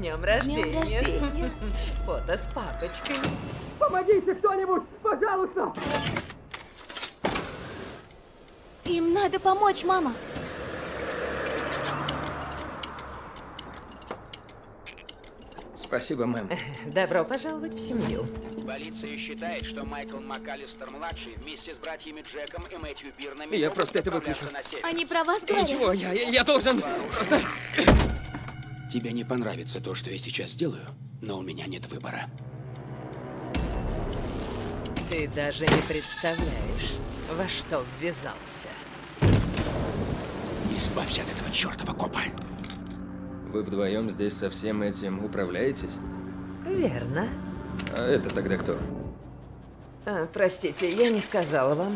днем рождения. Днем рождения. Фото с папочкой. Помогите кто-нибудь, пожалуйста! Им надо помочь, мама. Спасибо, мэм. Добро пожаловать в семью. Полиция считает, что Майкл МакАлистер-младший вместе с братьями Джеком и Мэтью Бирнами Я могут просто это отправляться выключу. на север. Они про вас говорят? Ничего, я должен просто... Тебе не понравится то, что я сейчас сделаю, но у меня нет выбора. Ты даже не представляешь, во что ввязался. Избавься от этого чертова копа. Вы вдвоем здесь со всем этим управляетесь? Верно. А это тогда кто? Простите, я не сказала вам.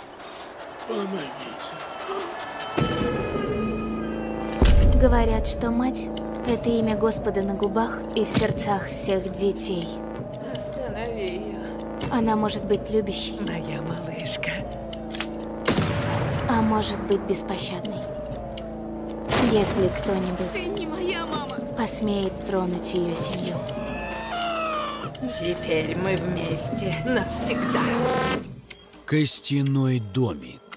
Говорят, что мать — это имя Господа на губах и в сердцах всех детей. Останови ее. Она может быть любящей, Моя малышка. а может быть беспощадной. Если кто-нибудь Не моя мама. посмеет тронуть ее семью. Теперь мы вместе навсегда. Костяной домик.